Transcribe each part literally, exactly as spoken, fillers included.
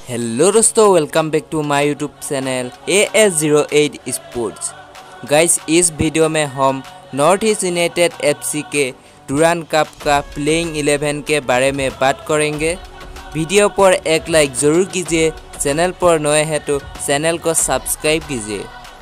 Hello दोस्तों, welcome back to my YouTube channel A S zero eight sports. Guys, इस video में हम north east united FC के Durand cup का playing eleven के बारे में बात करेंगे। वीडियो पर एक लाइक ज़रूर कीजिए, चैनल पर नए हैं तो चैनल को सब्सक्राइब कीजिए।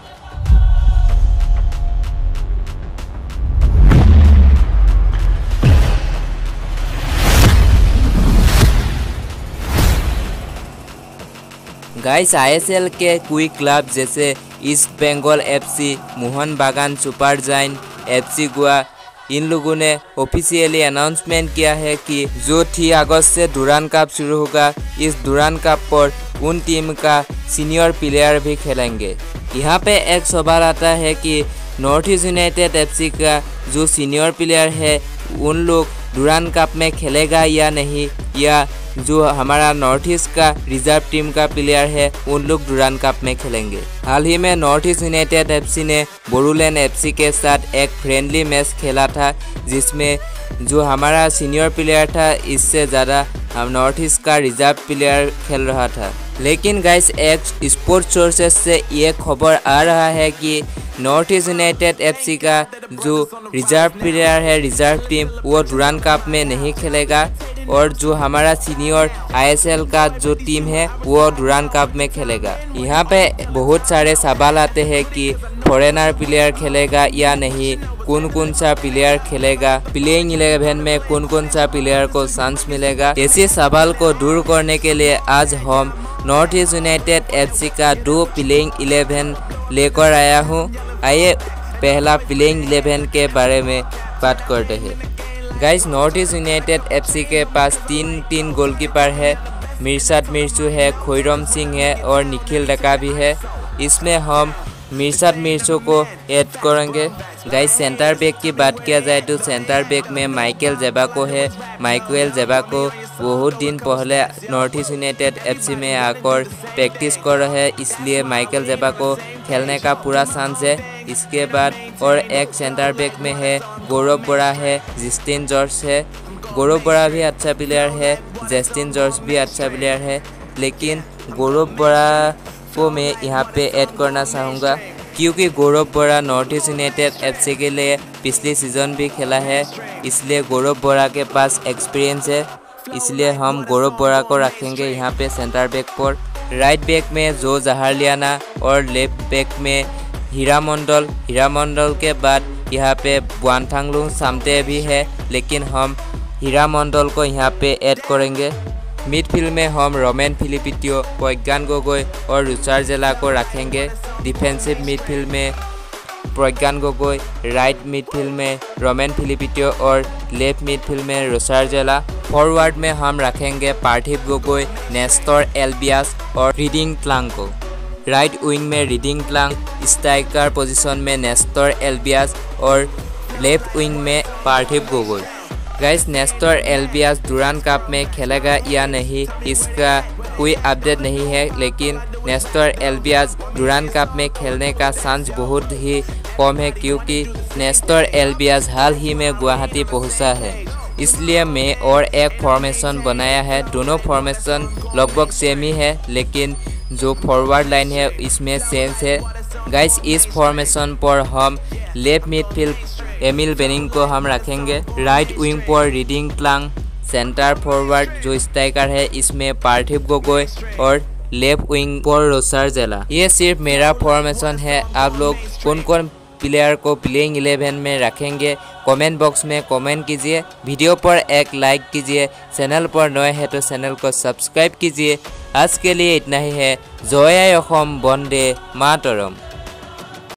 गाइस, आई एस एल के कोई क्लब जैसे east Bengal FC, Mohun Bagan super giant, FC Goa, इन लोगों ने ऑफिशियली अनाउंसमेंट किया है कि जो तीन अगस्त से डुरांड कप शुरू होगा, इस डुरांड कप पर उन टीम का सीनियर प्लेयर भी खेलेंगे। यहाँ पे एक सवाल आता है कि नॉर्थ ईस्ट यूनाइटेड एफसी का जो सीनियर प्लेयर है उन लोग डुरांड कप में खेलेगा या नहीं, या जो हमारा नॉर्थ ईस्ट का रिजर्व टीम का प्लेयर है उन लोग डुरांड कप में खेलेंगे। हाल ही में नॉर्थ ईस्ट यूनाइटेड एफसी ने बोडोलैंड एफसी के साथ एक फ्रेंडली मैच खेला था, जिसमें जो हमारा सीनियर प्लेयर था इससे ज़्यादा हम नॉर्थ ईस्ट का रिजर्व प्लेयर खेल रहा था। लेकिन गाइस, एक स्पोर्ट्स सोर्सेस से ये खबर आ रहा है कि नॉर्थ ईस्ट यूनाइटेड एफसी का जो रिजर्व प्लेयर है, रिजर्व टीम, वो डुरांड कप में नहीं खेलेगा, और जो हमारा सीनियर आई एस एल का जो टीम है वो डुरांड कप में खेलेगा। यहाँ पे बहुत सारे सवाल आते हैं कि फॉरेनर प्लेयर खेलेगा या नहीं, कौन कौन सा प्लेयर खेलेगा, प्लेइंग इलेवन में कौन कौन सा प्लेयर को चांस मिलेगा। ऐसे सवाल को दूर करने के लिए आज हम नॉर्थ ईस्ट यूनाइटेड एफसी का दो प्लेइंग इलेवन लेकर आया हूँ। आइए पहला प्लेइंग इलेवन के बारे में बात करते हैं। Guys, north east united FC के पास तीन तीन गोलकीपर है, मिर्शाद मिर्चू है, खोइरम सिंह है और निखिल डका भी है। इसमें हम मिर्शाद मिर्चू को ऐड करेंगे। गाइस, सेंटर बैक की बात किया जाए तो सेंटर बैक में माइकल जेबाको है। माइकल जेबाको बहुत दिन पहले नॉर्थ ईस्ट यूनाइटेड एफसी में आकर प्रैक्टिस कर रहे हैं, इसलिए माइकल जेबाको खेलने का पूरा चांस है। इसके बाद और एक सेंटर बैक में है गौरव बड़ा है, जस्टिन जॉर्ज है। गौरव बड़ा भी अच्छा प्लेयर है, जस्टिन जॉर्ज भी अच्छा प्लेयर है, लेकिन गौरव बड़ा को मैं यहाँ पे ऐड करना चाहूँगा क्योंकि गौरव बड़ा नॉर्थ ईस्ट यूनाइटेड एफसी के लिए पिछली सीज़न भी खेला है, इसलिए गौरव बड़ा के पास एक्सपीरियंस है, इसलिए हम गौरव बड़ा को रखेंगे यहाँ पे सेंटर बैक पर। राइट बैक में जो जहारलियाना और लेफ्ट बैक में हीरा मंडल। हीरा मंडल के बाद यहाँ पे बुआनथांगलुंग सामते भी है, लेकिन हम हीरा मंडल को यहाँ पे ऐड करेंगे। मिडफील्ड में हम रोमेन फिलिपिटियो, प्रज्ञान गोगोई और रुचारजेला को रखेंगे। डिफेंसिव मिडफील्ड में प्रज्ञान गोगोई, राइट मिडफील्ड में रोमेन फिलिपिटियो और लेफ्ट मिडफील्ड में रुचारजेला। फॉरवर्ड में हम रखेंगे पार्थिव गोगोई, नेस्टर एल्बियास और रिडिंग क्लांग को। राइट विंग में रिडिंग क्लांग, स्ट्राइकर पोजीशन में नेस्टर एल्बियास और लेफ्ट विंग में Parthib Gogoi. Guys, Nestor Albiach Durand cup में खेलेगा या नहीं इसका कोई अपडेट नहीं है, लेकिन नेस्टर एल्बियास डुरांड कप में खेलने का चांस बहुत ही कम है क्योंकि नेस्टर एल्बियास हाल ही में गुवाहाटी पहुंचा है, इसलिए मैं और एक फॉर्मेशन बनाया है। दोनों फॉर्मेशन लगभग सेम ही है, लेकिन जो फॉरवर्ड लाइन है इसमें चेंज है। गाइस, इस फॉर्मेशन पर हम लेफ्ट मिडफील्ड एमिल बेनिंग को हम रखेंगे। राइट विंग पर रिडिंग क्लांग, सेंटर फॉरवर्ड जो स्ट्राइकर है इसमें पार्थिव गोगोई और लेफ्ट विंग पर रुचारजेला। ये सिर्फ मेरा फॉर्मेशन है, आप लोग कौन कौन प्लेयर को प्लेइंग इलेवन में रखेंगे कमेंट बॉक्स में कमेंट कीजिए। वीडियो पर एक लाइक कीजिए, चैनल पर नए हैं तो चैनल को सब्सक्राइब कीजिए। आज के लिए इतना ही है। जय असम, वंदे मातरम।